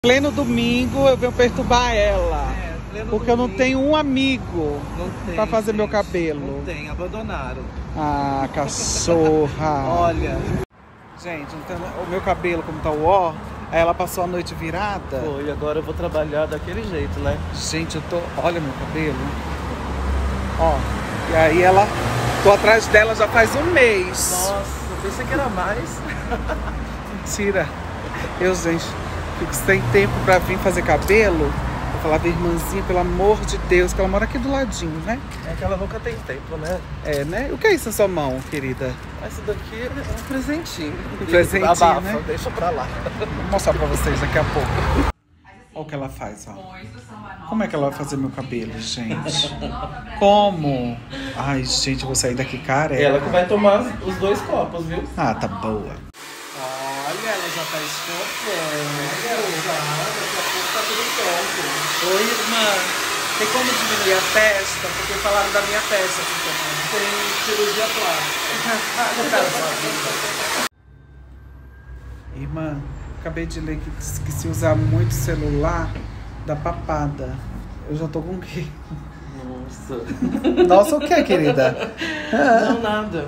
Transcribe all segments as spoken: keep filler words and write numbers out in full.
Pleno domingo eu venho perturbar ela. É, porque eu não tenho um amigo não pra fazer gente, meu cabelo. Não tem, abandonaram. Ah, cachorra. Olha. Gente, então, o meu cabelo como tá o ó, aí ela passou a noite virada. Foi, agora eu vou trabalhar daquele jeito, né? Gente, eu tô... Olha meu cabelo. Ó, e aí ela... Tô atrás dela já faz um mês. Nossa, eu pensei que era mais. Mentira. Eu, gente, fico sem tempo pra vir fazer cabelo. Vou falar da irmãzinha, pelo amor de Deus, que ela mora aqui do ladinho, né? É que ela nunca tem tempo, né? É, né? O que é isso na sua mão, querida? Esse daqui é um presentinho. Um presentinho, Abafa, né? deixa pra lá. Vou mostrar pra vocês daqui a pouco. Olha o que ela faz, ó. Como é que ela vai fazer meu cabelo, gente? Como? Ai, gente, eu vou sair daqui careca. Ela que vai tomar os dois copos, viu? Ah, tá boa. Olha, ela já tá escovando. Já, daqui a pouco tá tudo pronto. Oi, irmã. Tem como diminuir a testa? Porque falaram da minha testa. Tem cirurgia plástica. Irmã, acabei de ler que diz que se usar muito celular, dá papada. Eu já tô com o quê? Nossa. Nossa, o que, querida? Não, nada.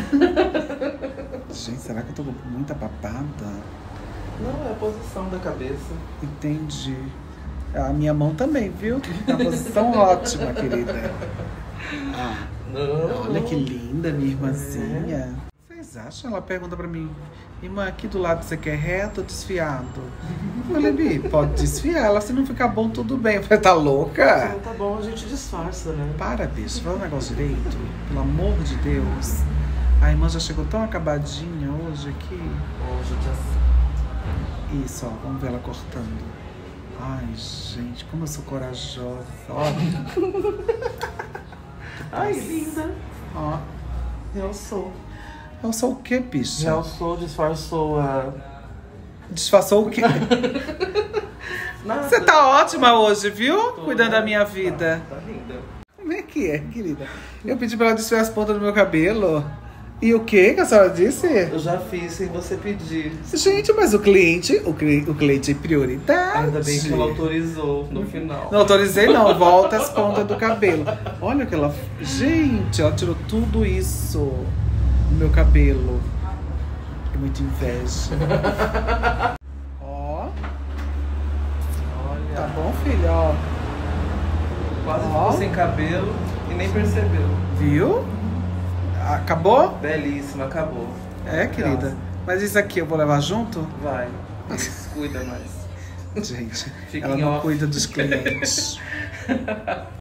Gente, será que eu tô com muita papada? Não, é a posição da cabeça. Entendi. A minha mão também, viu? É uma posição ótima, querida. Ah, Não. olha que linda, minha irmãzinha. Vocês acham? Ela pergunta pra mim, irmã, aqui do lado você quer reto ou desfiado? Eu falei, Bi, pode desfiar. Ela, se não ficar bom, tudo bem. Eu falei, tá Se louca? não tá bom, a gente disfarça, né? Para, bicho, fala o negócio direito. Pelo amor de Deus. A irmã já chegou tão acabadinha hoje aqui. Hoje eu já... Isso, ó, vamos ver ela cortando. Ai, gente, como eu sou corajosa. Olha. Ai, linda. Ó. Eu sou. Eu sou o quê, bicha? Eu sou, disfarçou a... Disfarçou o quê? Nada. Você tá ótima hoje, viu? Tô, Cuidando né? da minha vida. Tá, tá linda. Como é que é, querida? Eu pedi pra ela desfiar as pontas do meu cabelo. E o que que a senhora disse? Eu já fiz sem você pedir. Gente, mas o cliente, o, cli, o cliente é prioridade. Ainda bem que ela autorizou no final. Não autorizei não, volta as pontas do cabelo. Olha o que ela... Gente, ela tirou tudo isso do meu cabelo. É muita inveja. Ó. Olha, Tá bom, filha? Ó. quase Ó. ficou sem cabelo e nem percebeu. Viu? Acabou? Belíssima, acabou. É, querida. Mas isso aqui eu vou levar junto? Vai, cuida mais. Gente, Fica ela em não off. cuida dos clientes.